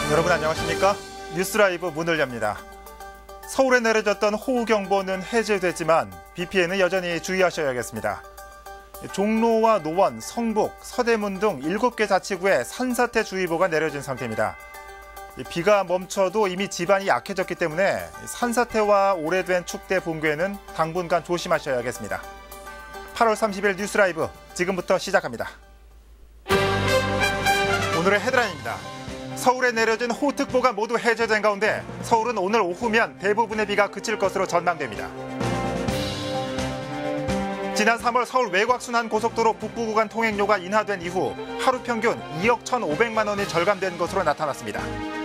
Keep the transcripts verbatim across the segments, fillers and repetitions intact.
여러분 안녕하십니까? 뉴스라이브 문을 엽니다. 서울에 내려졌던 호우경보는 해제됐지만 비 피해는 여전히 주의하셔야겠습니다. 종로와 노원, 성북, 서대문 등 일곱 개 자치구에 산사태주의보가 내려진 상태입니다. 비가 멈춰도 이미 지반이 약해졌기 때문에 산사태와 오래된 축대 붕괴는 당분간 조심하셔야겠습니다. 팔월 삼십일 뉴스라이브 지금부터 시작합니다. 오늘의 헤드라인입니다. 서울에 내려진 호우특보가 모두 해제된 가운데 서울은 오늘 오후면 대부분의 비가 그칠 것으로 전망됩니다. 지난 삼월 서울 외곽순환 고속도로 북부 구간 통행료가 인하된 이후 하루 평균 이억 천오백만 원이 절감된 것으로 나타났습니다.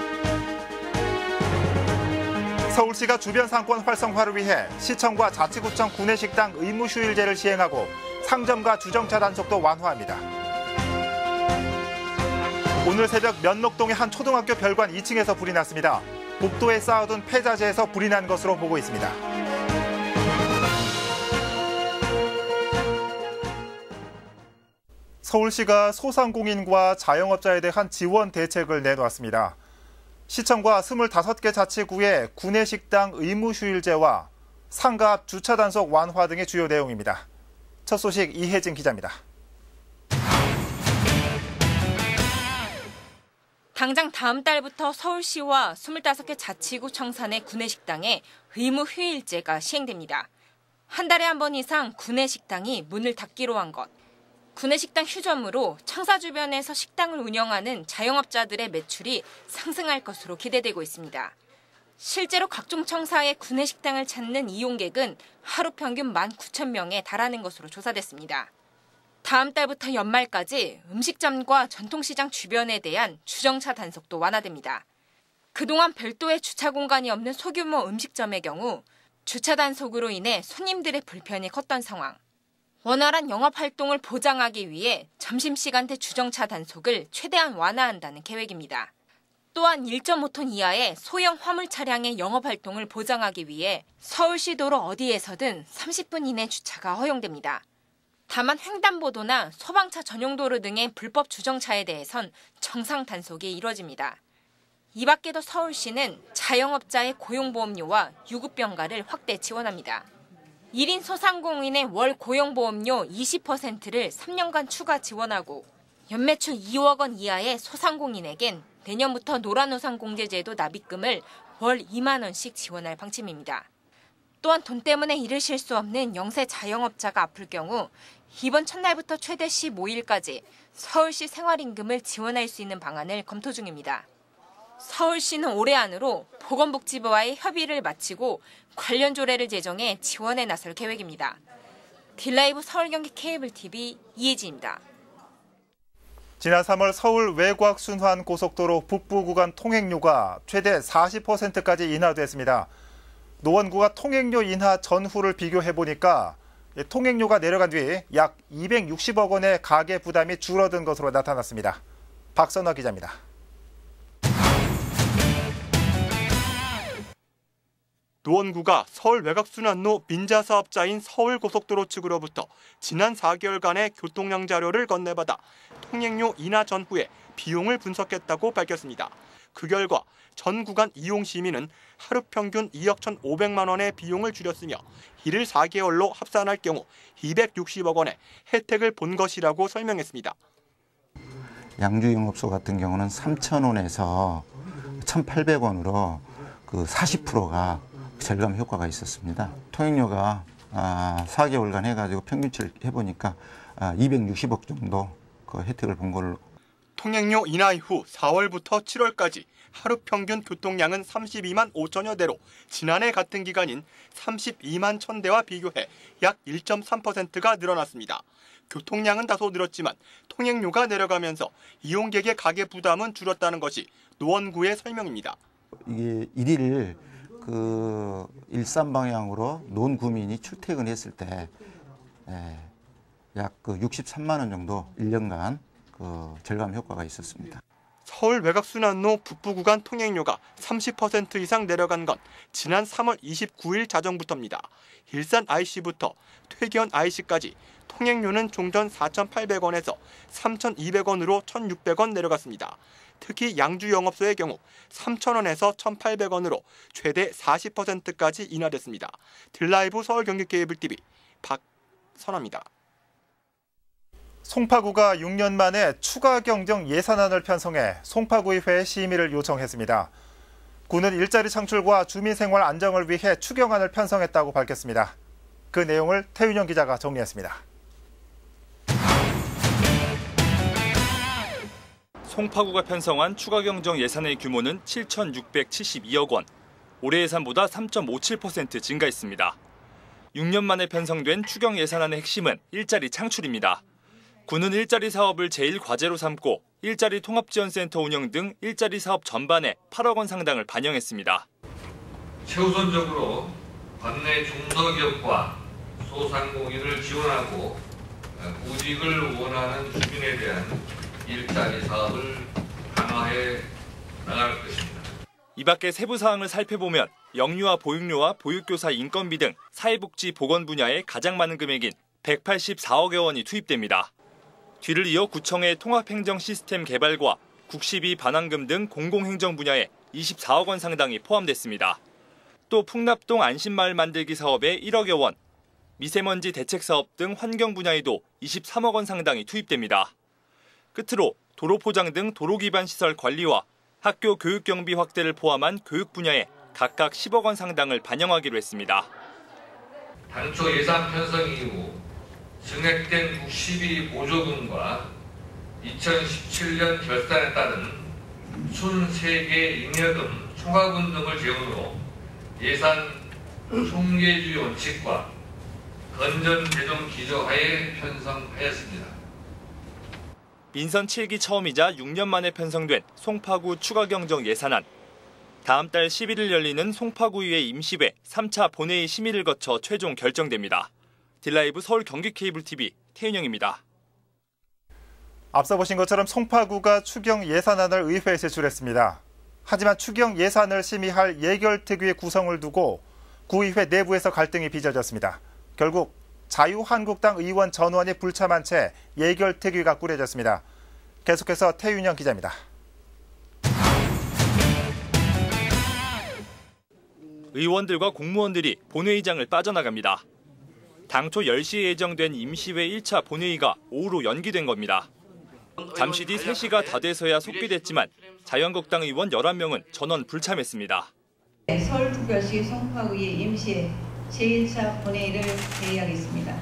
서울시가 주변 상권 활성화를 위해 시청과 자치구청 구내식당 의무휴일제를 시행하고 상점과 주정차 단속도 완화합니다. 오늘 새벽 면목동의 한 초등학교 별관 이 층에서 불이 났습니다. 복도에 쌓아둔 폐자재에서 불이 난 것으로 보고 있습니다. 서울시가 소상공인과 자영업자에 대한 지원 대책을 내놓았습니다. 시청과 스물다섯 개 자치구의 구내식당 의무휴일제와 상가 앞 주차 단속 완화 등의 주요 내용입니다. 첫 소식 이혜진 기자입니다. 당장 다음 달부터 서울시와 스물다섯 개 자치구 청산의 구내식당에 의무휴일제가 시행됩니다. 한 달에 한 번 이상 구내식당이 문을 닫기로 한 것. 구내식당 휴점으로 청사 주변에서 식당을 운영하는 자영업자들의 매출이 상승할 것으로 기대되고 있습니다. 실제로 각종 청사의 구내식당을 찾는 이용객은 하루 평균 만 구천 명에 달하는 것으로 조사됐습니다. 다음 달부터 연말까지 음식점과 전통시장 주변에 대한 주정차 단속도 완화됩니다. 그동안 별도의 주차 공간이 없는 소규모 음식점의 경우 주차 단속으로 인해 손님들의 불편이 컸던 상황. 원활한 영업활동을 보장하기 위해 점심시간대 주정차 단속을 최대한 완화한다는 계획입니다. 또한 일 점 오 톤 이하의 소형 화물 차량의 영업활동을 보장하기 위해 서울시 도로 어디에서든 삼십 분 이내 주차가 허용됩니다. 다만 횡단보도나 소방차 전용 도로 등의 불법 주정차에 대해선 정상 단속이 이뤄집니다. 이 밖에도 서울시는 자영업자의 고용보험료와 유급병가를 확대 지원합니다. 일 인 소상공인의 월 고용보험료 이십 퍼센트를 삼 년간 추가 지원하고 연매출 이억 원 이하의 소상공인에겐 내년부터 노란우산공제제도 납입금을 월 이만 원씩 지원할 방침입니다. 또한 돈 때문에 일을 쉴 수 없는 영세 자영업자가 아플 경우 이번 첫날부터 최대 십오 일까지 서울시 생활임금을 지원할 수 있는 방안을 검토 중입니다. 서울시는 올해 안으로 보건복지부와의 협의를 마치고 관련 조례를 제정해 지원에 나설 계획입니다. 딜라이브 서울경기 케이블티비 이혜지입니다. 지난 삼월 서울 외곽순환 고속도로 북부 구간 통행료가 최대 사십 퍼센트까지 인하됐습니다. 노원구가 통행료 인하 전후를 비교해보니까 통행료가 내려간 뒤 약 이백육십억 원의 가계 부담이 줄어든 것으로 나타났습니다. 박선화 기자입니다. 노원구가 서울 외곽순환로 민자 사업자인 서울고속도로 측으로부터 지난 사 개월간의 교통량 자료를 건네받아 통행료 인하 전후에 비용을 분석했다고 밝혔습니다. 그 결과 전 구간 이용 시민은 하루 평균 이억 천오백만 원의 비용을 줄였으며 이를 사 개월로 합산할 경우 이백육십억 원의 혜택을 본 것이라고 설명했습니다. 양주 영업소 같은 경우는 삼천 원에서 천팔백 원으로 그 사십 퍼센트가 절감 효과가 있었습니다. 통행료가 사 개월간 해가지고 평균치를 해보니까 이백육십억 정도 그 혜택을 본 걸로. 통행료 인하 이후 사월부터 칠월까지 하루 평균 교통량은 삼십이만 오천여 대로 지난해 같은 기간인 삼십이만 천 대와 비교해 약 일 점 삼 퍼센트가 늘어났습니다. 교통량은 다소 늘었지만 통행료가 내려가면서 이용객의 가계 부담은 줄었다는 것이 노원구의 설명입니다. 이게 일일 그 일산 방향으로 논구민이 출퇴근했을 때 약 그 육십삼만 원 정도 일 년간 그 절감 효과가 있었습니다. 서울 외곽순환로 북부 구간 통행료가 삼십 퍼센트 이상 내려간 건 지난 삼월 이십구일 자정부터입니다. 일산 아이씨부터 퇴견 아이씨까지 통행료는 종전 사천팔백 원에서 삼천이백 원으로 천육백 원 내려갔습니다. 특히 양주 영업소의 경우 삼천 원에서 천팔백 원으로 최대 사십 퍼센트까지 인하됐습니다. 딜라이브 서울 경기 케이블 티비 박선아입니다. 송파구가 육 년 만에 추가 경정 예산안을 편성해 송파구의회에 심의를 요청했습니다. 구는 일자리 창출과 주민생활 안정을 위해 추경안을 편성했다고 밝혔습니다. 그 내용을 태윤영 기자가 정리했습니다. 송파구가 편성한 추가 경정 예산의 규모는 칠천육백칠십이억 원, 올해 예산보다 삼 점 오칠 퍼센트 증가했습니다. 육 년 만에 편성된 추경 예산안의 핵심은 일자리 창출입니다. 구는 일자리 사업을 제일 과제로 삼고 일자리 통합지원센터 운영 등 일자리 사업 전반에 팔억 원 상당을 반영했습니다. 최우선적으로 관내 중소기업과 소상공인을 지원하고 구직을 원하는 주민에 대한 일자리 사업을 강화해 나갈 것입니다. 이 밖에 세부 사항을 살펴보면 영유아 보육료와 보육교사 인건비 등 사회복지 보건 분야에 가장 많은 금액인 백팔십사억여 원이 투입됩니다. 뒤를 이어 구청의 통합행정 시스템 개발과 국시비 반환금 등 공공행정 분야에 이십사억 원 상당이 포함됐습니다. 또 풍납동 안심마을 만들기 사업에 일억여 원, 미세먼지 대책 사업 등 환경 분야에도 이십삼억 원 상당이 투입됩니다. 끝으로 도로 포장 등 도로 기반 시설 관리와 학교 교육 경비 확대를 포함한 교육 분야에 각각 십억 원 상당을 반영하기로 했습니다. 당초 예산 편성 이후 증액된 국시비 보조금과 이천십칠 년 결산에 따른 순세계 잉여금 총화금 등을 재원으로 예산 총계주의 원칙과 건전 재정 기조하에 편성하였습니다. 민선 칠 기 처음이자 육 년 만에 편성된 송파구 추가 경정 예산안. 다음 달 십일일 열리는 송파구의회 임시회 삼 차 본회의 심의를 거쳐 최종 결정됩니다. 딜라이브 서울 경기 케이블 티비 태윤영입니다. 앞서 보신 것처럼 송파구가 추경 예산안을 의회에 제출했습니다. 하지만 추경 예산을 심의할 예결특위의 구성을 두고 구의회 내부에서 갈등이 빚어졌습니다. 결국 자유한국당 의원 전원이 불참한 채 예결특위가 꾸려졌습니다. 계속해서 태윤영 기자입니다. 의원들과 공무원들이 본회의장을 빠져나갑니다. 당초 열 시에 예정된 임시회 일 차 본회의가 오후로 연기된 겁니다. 잠시 뒤 세 시가 다 돼서야 속기됐지만 자유한국당 의원 열한 명은 전원 불참했습니다. 서울특별시 송파구의 임시회 제일 차 본회의를 개의하겠습니다.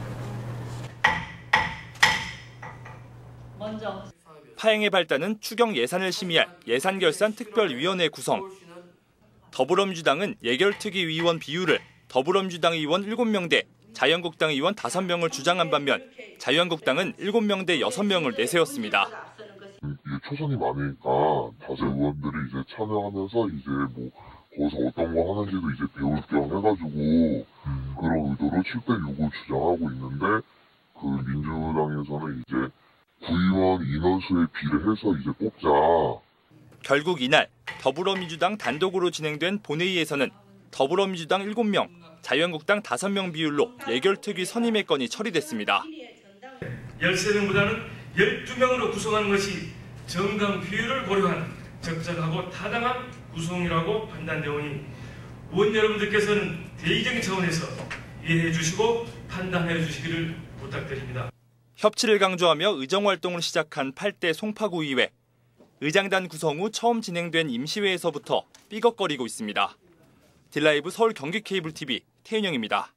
먼저 파행의 발단은 추경 예산을 심의할 예산결산특별위원회 구성. 더불어민주당은 예결특위 위원 비율을 더불어민주당 의원 일곱 명 대 자유한국당 의원 다섯 명을 주장한 반면 자유한국당은 일곱 명 대 여섯 명을 내세웠습니다. 이게 초선이 많으니까 다수 의원들이 이제 참여하면서 이제 뭐 거기서 어떤 거 하는지도 이제 배울 겸 해가지고 음. 그런 의도로 칠 대 육을 주장하고 있는데 그 민주당에서는 이제 구의원 인원수에 비례해서 이제 뽑자. 결국 이날 더불어민주당 단독으로 진행된 본회의에서는 더불어민주당 일곱 명, 자유한국당 다섯 명 비율로 예결특위 선임의 건이 처리됐습니다. 열세 명보다는 열두 명으로 구성하는 것이 정당 비율을 고려한 적절하고 타당한 구성이라고 판단되오니 의원 여러분들께서는 대의적인 차원에서 이해해 주시고 판단해 주시기를 부탁드립니다. 협치를 강조하며 의정활동을 시작한 팔 대 송파구의회. 의장단 구성 후 처음 진행된 임시회에서부터 삐걱거리고 있습니다. 딜라이브 서울 경기 케이블 티비 태윤영입니다.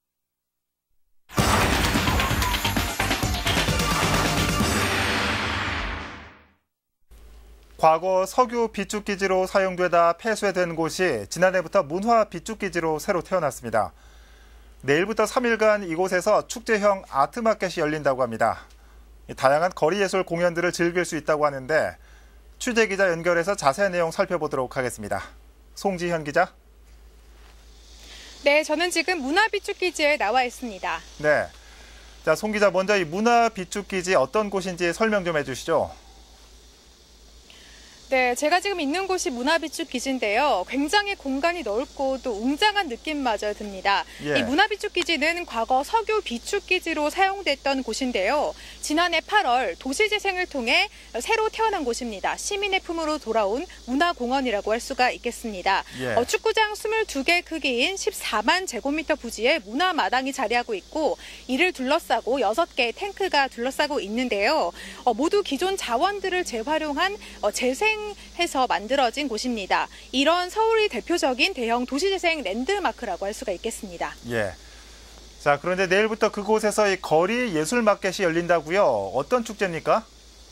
과거 석유 비축기지로 사용되다 폐쇄된 곳이 지난해부터 문화 비축기지로 새로 태어났습니다. 내일부터 삼 일간 이곳에서 축제형 아트마켓이 열린다고 합니다. 다양한 거리예술 공연들을 즐길 수 있다고 하는데 취재기자 연결해서 자세한 내용 살펴보도록 하겠습니다. 송지현 기자. 네, 저는 지금 문화비축기지에 나와 있습니다. 네, 자, 송 기자 먼저 이 문화비축기지 어떤 곳인지 설명 좀 해주시죠. 네, 제가 지금 있는 곳이 문화비축 기지인데요. 굉장히 공간이 넓고 또 웅장한 느낌마저 듭니다. 예. 이 문화비축 기지는 과거 석유 비축 기지로 사용됐던 곳인데요. 지난해 팔월 도시재생을 통해 새로 태어난 곳입니다. 시민의 품으로 돌아온 문화공원이라고 할 수가 있겠습니다. 예. 어, 축구장 이십이 개 크기인 십사만 제곱미터 부지에 문화마당이 자리하고 있고 이를 둘러싸고 여섯 개의 탱크가 둘러싸고 있는데요. 어, 모두 기존 자원들을 재활용한 어, 재생 해서 만들어진 곳입니다. 이런 서울의 대표적인 대형 도시재생 랜드마크라고 할 수가 있겠습니다. 예. 자, 그런데 내일부터 그곳에서 이 거리 예술 마켓이 열린다고요? 어떤 축제입니까?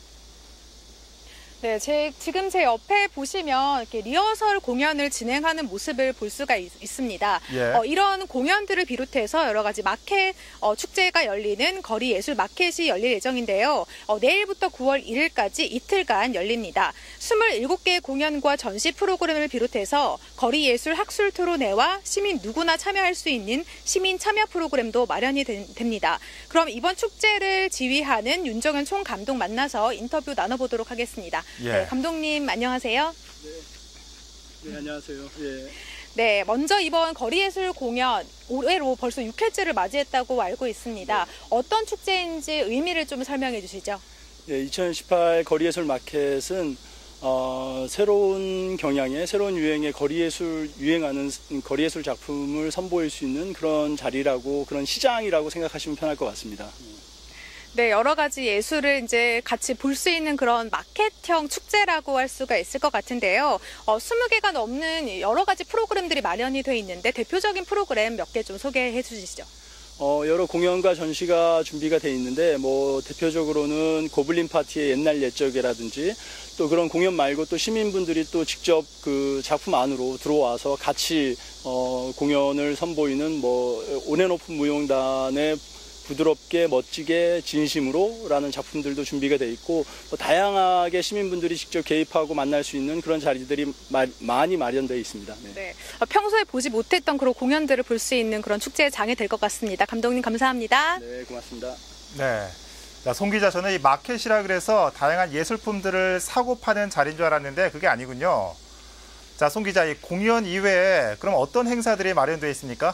네, 제, 지금 제 옆에 보시면 이렇게 리허설 공연을 진행하는 모습을 볼 수가 있, 있습니다. 예. 어, 이런 공연들을 비롯해서 여러 가지 마켓 어, 축제가 열리는 거리 예술 마켓이 열릴 예정인데요. 어, 내일부터 구월 일일까지 이틀간 열립니다. 이십칠 개의 공연과 전시 프로그램을 비롯해서 거리 예술 학술 토론회와 시민 누구나 참여할 수 있는 시민 참여 프로그램도 마련이 되, 됩니다. 그럼 이번 축제를 지휘하는 윤정현 총감독 만나서 인터뷰 나눠보도록 하겠습니다. 예. 네, 감독님 안녕하세요. 네, 네 안녕하세요. 예. 네, 먼저 이번 거리예술 공연 올해로 벌써 육 회째를 맞이했다고 알고 있습니다. 네. 어떤 축제인지 의미를 좀 설명해 주시죠. 네, 이천십팔 거리예술 마켓은 어, 새로운 경향의 새로운 유행의 거리예술 유행하는 거리예술 작품을 선보일 수 있는 그런 자리라고 그런 시장이라고 생각하시면 편할 것 같습니다. 네, 여러 가지 예술을 이제 같이 볼 수 있는 그런 마켓형 축제라고 할 수가 있을 것 같은데요. 어, 스무 개가 넘는 여러 가지 프로그램들이 마련이 돼 있는데 대표적인 프로그램 몇 개 좀 소개해 주시죠. 어, 여러 공연과 전시가 준비가 돼 있는데 뭐 대표적으로는 고블린 파티의 옛날 옛적이라든지 또 그런 공연 말고 또 시민분들이 또 직접 그 작품 안으로 들어와서 같이 어, 공연을 선보이는 뭐 온앤오픈 무용단의 부드럽게 멋지게 진심으로 라는 작품들도 준비가 돼 있고 뭐 다양하게 시민분들이 직접 개입하고 만날 수 있는 그런 자리들이 마, 많이 마련되어 있습니다. 네. 네. 평소에 보지 못했던 그런 공연들을 볼 수 있는 그런 축제의 장이 될 것 같습니다. 감독님 감사합니다. 네, 고맙습니다. 네. 자, 송 기자, 저는 이 마켓이라 그래서 다양한 예술품들을 사고 파는 자리인 줄 알았는데 그게 아니군요. 자, 송 기자, 이 공연 이외에 그럼 어떤 행사들이 마련되어 있습니까?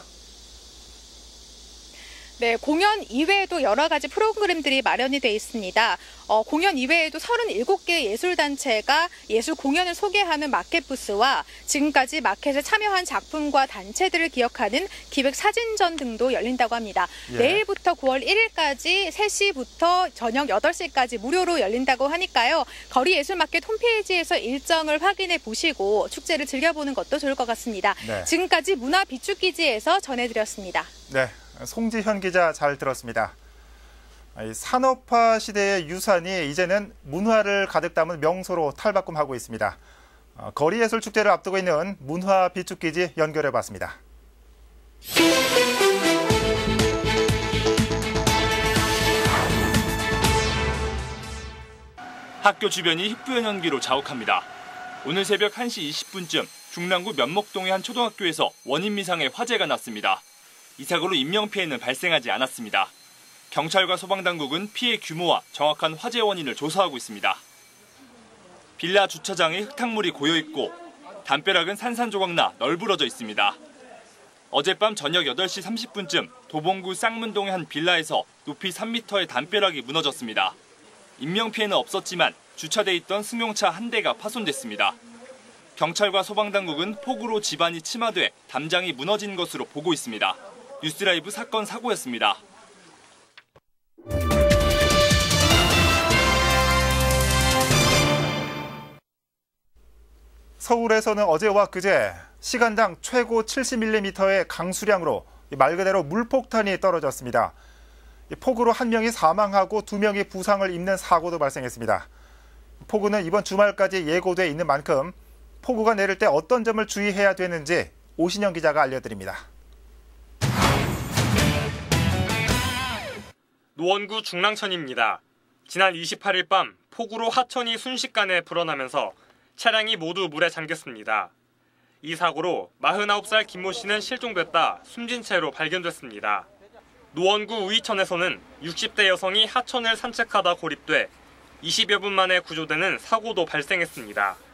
네, 공연 이외에도 여러 가지 프로그램들이 마련이 돼 있습니다. 어, 공연 이외에도 서른일곱 개 예술단체가 예술 공연을 소개하는 마켓 부스와 지금까지 마켓에 참여한 작품과 단체들을 기억하는 기획사진전 등도 열린다고 합니다. 예. 내일부터 구월 일일까지 세 시부터 저녁 여덟 시까지 무료로 열린다고 하니까요. 거리예술마켓 홈페이지에서 일정을 확인해 보시고 축제를 즐겨보는 것도 좋을 것 같습니다. 네. 지금까지 문화비축기지에서 전해드렸습니다. 네. 송지현 기자 잘 들었습니다. 산업화 시대의 유산이 이제는 문화를 가득 담은 명소로 탈바꿈하고 있습니다. 거리예술 축제를 앞두고 있는 문화비축기지 연결해봤습니다. 학교 주변이 희뿌연 연기로 자욱합니다. 오늘 새벽 한 시 이십 분쯤 중랑구 면목동의 한 초등학교에서 원인 미상의 화재가 났습니다. 이 사고로 인명피해는 발생하지 않았습니다. 경찰과 소방당국은 피해 규모와 정확한 화재 원인을 조사하고 있습니다. 빌라 주차장에 흙탕물이 고여있고 담벼락은 산산조각나 널브러져 있습니다. 어젯밤 저녁 여덟 시 삼십 분쯤 도봉구 쌍문동의 한 빌라에서 높이 삼 미터의 담벼락이 무너졌습니다. 인명피해는 없었지만 주차돼 있던 승용차 한 대가 파손됐습니다. 경찰과 소방당국은 폭우로 집안이 침하돼 담장이 무너진 것으로 보고 있습니다. 뉴스라이브 사건 사고였습니다. 서울에서는 어제와 그제 시간당 최고 칠십 밀리미터의 강수량으로 말 그대로 물폭탄이 떨어졌습니다. 폭우로 한 명이 사망하고 두 명이 부상을 입는 사고도 발생했습니다. 폭우는 이번 주말까지 예고돼 있는 만큼 폭우가 내릴 때 어떤 점을 주의해야 되는지 오신영 기자가 알려드립니다. 노원구 중랑천입니다. 지난 이십팔일 밤 폭우로 하천이 순식간에 불어나면서 차량이 모두 물에 잠겼습니다. 이 사고로 마흔아홉 살 김모 씨는 실종됐다 숨진 채로 발견됐습니다. 노원구 우이천에서는 육십 대 여성이 하천을 산책하다 고립돼 이십여 분 만에 구조되는 사고도 발생했습니다.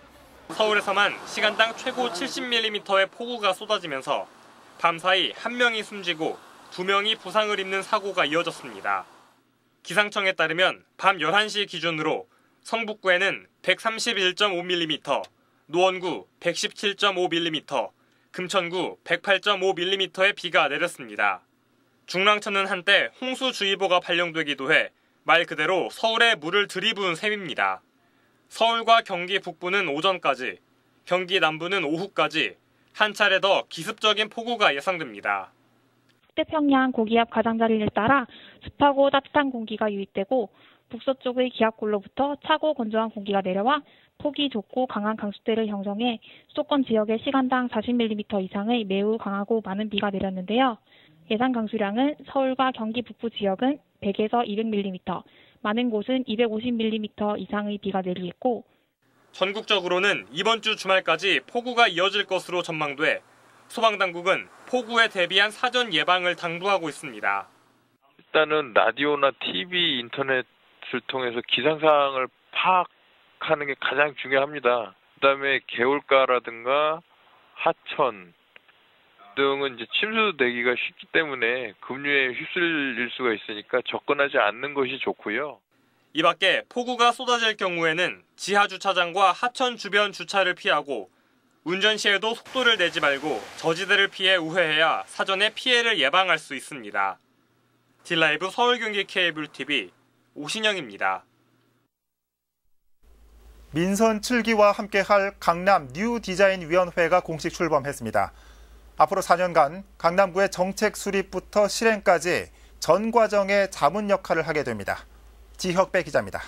서울에서만 시간당 최고 칠십 밀리미터의 폭우가 쏟아지면서 밤사이 한 명이 숨지고 두 명이 부상을 입는 사고가 이어졌습니다. 기상청에 따르면 밤 열한 시 기준으로 성북구에는 백삼십일 점 오 밀리미터, 노원구 백십칠 점 오 밀리미터, 금천구 백팔 점 오 밀리미터의 비가 내렸습니다. 중랑천은 한때 홍수주의보가 발령되기도 해 말 그대로 서울에 물을 들이부은 셈입니다. 서울과 경기 북부는 오전까지, 경기 남부는 오후까지 한 차례 더 기습적인 폭우가 예상됩니다. 북태평양 고기압 가장자리를 따라 습하고 따뜻한 공기가 유입되고 북서쪽의 기압골로부터 차고 건조한 공기가 내려와 폭이 좁고 강한 강수대를 형성해 수도권 지역에 시간당 사십 밀리미터 이상의 매우 강하고 많은 비가 내렸는데요. 예상 강수량은 서울과 경기 북부 지역은 백에서 이백 밀리미터, 많은 곳은 이백오십 밀리미터 이상의 비가 내리겠고 전국적으로는 이번 주 주말까지 폭우가 이어질 것으로 전망돼 소방당국은 폭우에 대비한 사전 예방을 당부하고 있습니다. 일단은 라디오나 티비, 인터넷을 통해서 기상상황을 파악하는 게 가장 중요합니다. 그다음에 개울가라든가 하천 등은 이제 침수되기가 쉽기 때문에 급류에 휩쓸릴 수가 있으니까 접근하지 않는 것이 좋고요. 이 밖에 폭우가 쏟아질 경우에는 지하 주차장과 하천 주변 주차를 피하고 운전 시에도 속도를 내지 말고 저지대를 피해 우회해야 사전에 피해를 예방할 수 있습니다. 딜라이브 서울 경기 케이블 티비 오신영입니다. 민선 칠 기와 함께할 강남 뉴 디자인 위원회가 공식 출범했습니다. 앞으로 사 년간 강남구의 정책 수립부터 실행까지 전 과정의 자문 역할을 하게 됩니다. 지혁배 기자입니다.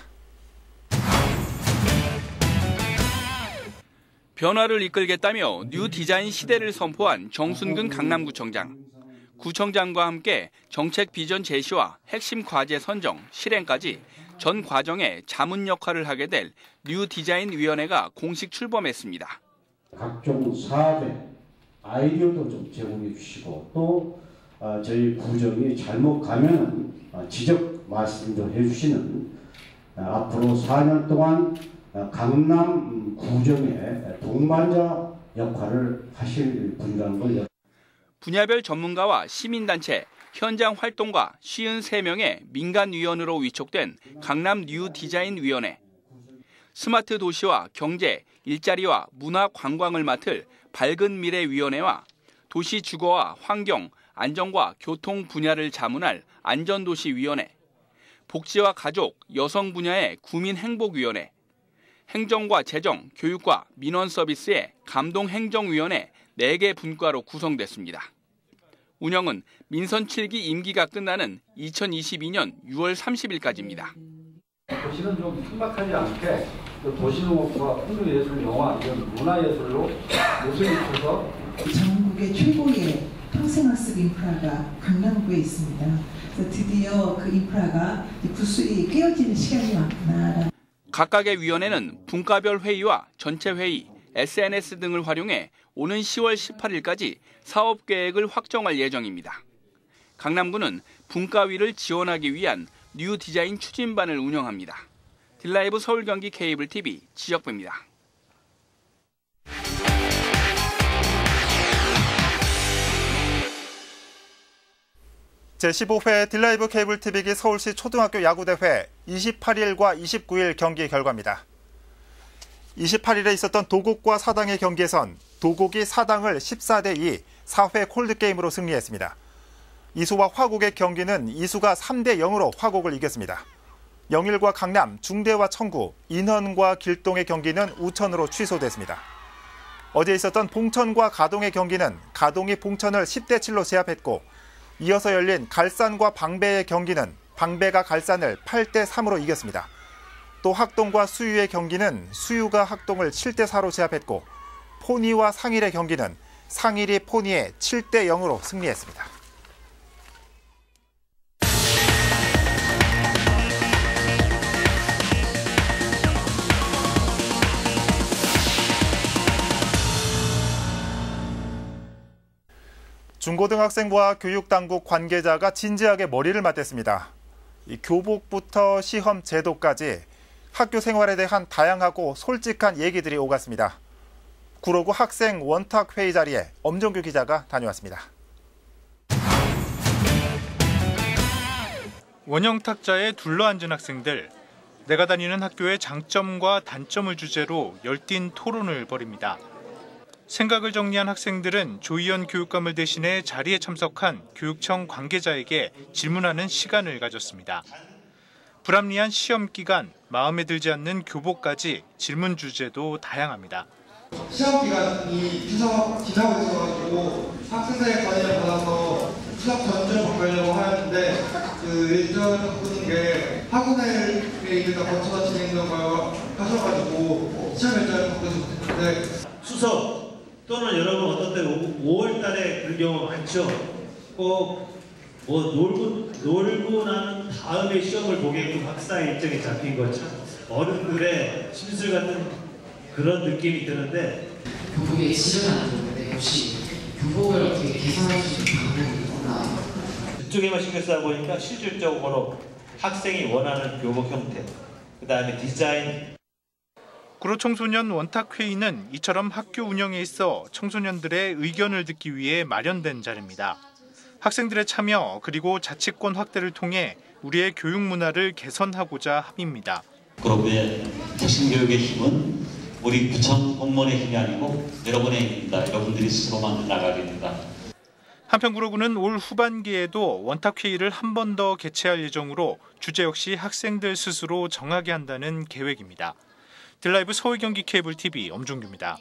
변화를 이끌겠다며 뉴 디자인 시대를 선포한 정순근 강남구청장. 구청장과 함께 정책 비전 제시와 핵심 과제 선정, 실행까지 전 과정에 자문 역할을 하게 될 뉴 디자인 위원회가 공식 출범했습니다. 각종 사업에 아이디어도 좀 제공해 주시고 또 어, 저희 구정이 잘못 가면 어, 지적 말씀도 해주시는 어, 앞으로 사 년 동안 어, 강남 구정의 동반자 역할을 하실 분이라는 걸. 분야별 전문가와 시민단체, 현장 활동가 오십삼 명의 민간위원으로 위촉된 강남 뉴 디자인 위원회. 스마트 도시와 경제, 일자리와 문화 관광을 맡을 밝은 미래 위원회와 도시 주거와 환경, 안전과 교통 분야를 자문할 안전도시위원회, 복지와 가족, 여성 분야의 구민행복위원회, 행정과 재정, 교육과 민원 서비스의 감동행정위원회 네 개 분과로 구성됐습니다. 운영은 민선 칠 기 임기가 끝나는 이천이십이 년 유월 삼십일까지입니다. 도시는 좀 순박하지 않게 도시농업과 풍류예술, 영화, 이런 문화예술로 옷을 입혀서 전국의 최고의 평생학습 인프라가 강남구에 있습니다. 그래서 드디어 그 인프라가 구슬이 깨어지는 시간이 왔구나. 각각의 위원회는 분과별 회의와 전체 회의, 에스엔에스 등을 활용해 오는 시월 십팔일까지 사업 계획을 확정할 예정입니다. 강남구는 분과위를 지원하기 위한 뉴 디자인 추진반을 운영합니다. 딜라이브 서울 경기 케이블 티비 지역배입니다. 제십오 회 딜라이브 케이블 티비기 서울시 초등학교 야구대회 이십팔일과 이십구일 경기 결과입니다. 이십팔일에 있었던 도곡과 사당의 경기에선 도곡이 사당을 십사 대 이, 사 회 콜드게임으로 승리했습니다. 이수와 화곡의 경기는 이수가 삼 대 영으로 화곡을 이겼습니다. 영일과 강남, 중대와 청구, 인헌과 길동의 경기는 우천으로 취소됐습니다. 어제 있었던 봉천과 가동의 경기는 가동이 봉천을 십 대 칠로 제압했고 이어서 열린 갈산과 방배의 경기는 방배가 갈산을 팔 대 삼으로 이겼습니다. 또 학동과 수유의 경기는 수유가 학동을 칠 대 사로 제압했고 포니와 상일의 경기는 상일이 포니에 칠 대 영으로 승리했습니다. 중고등학생부와 교육당국 관계자가 진지하게 머리를 맞댔습니다. 이 교복부터 시험 제도까지 학교 생활에 대한 다양하고 솔직한 얘기들이 오갔습니다. 구로구 학생 원탁 회의 자리에 엄정규 기자가 다녀왔습니다. 원형 탁자에 둘러앉은 학생들. 내가 다니는 학교의 장점과 단점을 주제로 열띤 토론을 벌입니다. 생각을 정리한 학생들은 조희연 교육감을 대신해 자리에 참석한 교육청 관계자에게 질문하는 시간을 가졌습니다. 불합리한 시험 기간, 마음에 들지 않는 교복까지 질문 주제도 다양합니다. 시험 기간이 지나고 있어가지고 학생들의 관여를 받아서 수학 전주를 바꾸려고 하였는데 그 일정을 바꾸는 게 학원의 일을 거쳐서 진행되고 하셔가지고 시험 일정을 바꾸셨는데 수석 또는 여러분 어떤 때 오월 달에 그런 경우가 많죠. 꼭 뭐 놀고 놀고 난 다음에 시험을 보게끔 학사 일정이 잡힌 것처럼 어른들의 심술 같은 그런 느낌이 드는데 교복의 질은 안 좋은데 혹시 교복을 어떻게 개선할 수 있는 방법이 있나? 그쪽에만 신경 쓰다 보니까 실질적으로 학생이 원하는 교복 형태, 그 다음에 디자인. 구로 청소년 원탁회의는 이처럼 학교 운영에 있어 청소년들의 의견을 듣기 위해 마련된 자리입니다. 학생들의 참여 그리고 자치권 확대를 통해 우리의 교육 문화를 개선하고자 합의입니다. 구로구의 혁신교육의 힘은 우리 구청 공무원의 힘이 아니고 여러분의 힘입니다. 여러분들이 스스로 만들어 나가야 됩니다. 한편 구로구는 올 후반기에도 원탁회의를 한 번 더 개최할 예정으로 주제 역시 학생들 스스로 정하게 한다는 계획입니다. 딜라이브 서울 경기 케이블 티비 엄중규입니다.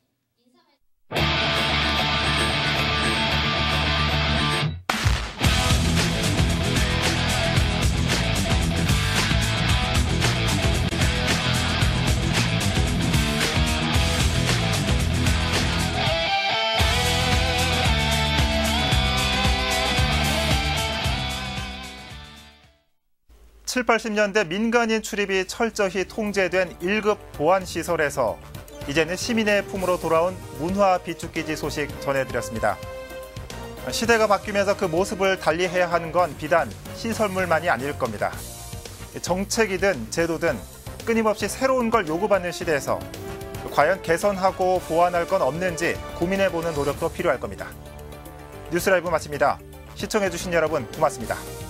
칠, 팔십 년대 민간인 출입이 철저히 통제된 일 급 보안시설에서 이제는 시민의 품으로 돌아온 문화 비축기지 소식 전해드렸습니다. 시대가 바뀌면서 그 모습을 달리해야 하는 건 비단 시설물만이 아닐 겁니다. 정책이든 제도든 끊임없이 새로운 걸 요구받는 시대에서 과연 개선하고 보완할 건 없는지 고민해보는 노력도 필요할 겁니다. 뉴스라이브 마칩니다. 시청해주신 여러분 고맙습니다.